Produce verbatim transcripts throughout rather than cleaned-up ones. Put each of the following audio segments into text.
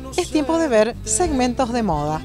Es tiempo de ver segmentos de moda.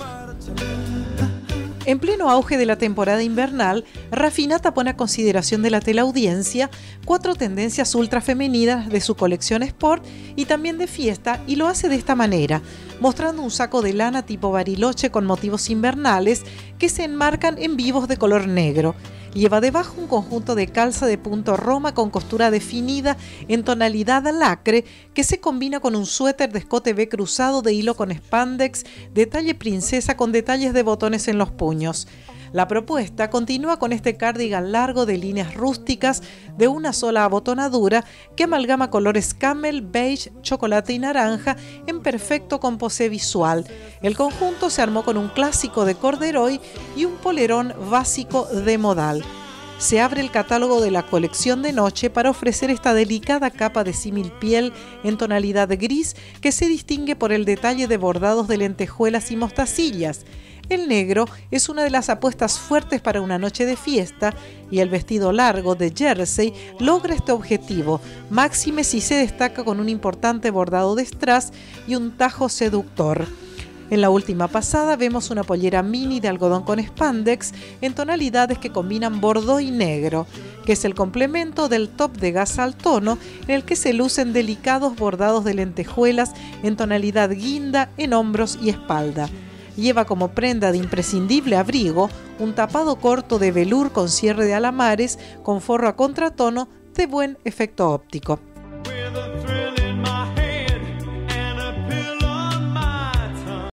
En pleno auge de la temporada invernal, Raffinata pone a consideración de la teleaudiencia cuatro tendencias ultra femeninas de su colección Sport y también de fiesta, y lo hace de esta manera, mostrando un saco de lana tipo Bariloche con motivos invernales que se enmarcan en vivos de color negro. Lleva debajo un conjunto de calza de punto Roma con costura definida en tonalidad lacre que se combina con un suéter de escote V cruzado de hilo con spandex de talle princesa con detalles de botones en los puños. La propuesta continúa con este cardigan largo de líneas rústicas de una sola abotonadura que amalgama colores camel, beige, chocolate y naranja en perfecto composé visual. El conjunto se armó con un clásico de corduroy y un polerón básico de modal. Se abre el catálogo de la colección de noche para ofrecer esta delicada capa de símil piel en tonalidad gris que se distingue por el detalle de bordados de lentejuelas y mostacillas. El negro es una de las apuestas fuertes para una noche de fiesta y el vestido largo de jersey logra este objetivo, máxime si se destaca con un importante bordado de strass y un tajo seductor. En la última pasada vemos una pollera mini de algodón con spandex en tonalidades que combinan bordó y negro, que es el complemento del top de gasa al tono en el que se lucen delicados bordados de lentejuelas en tonalidad guinda en hombros y espalda. Lleva como prenda de imprescindible abrigo un tapado corto de velur con cierre de alamares con forro a contratono de buen efecto óptico.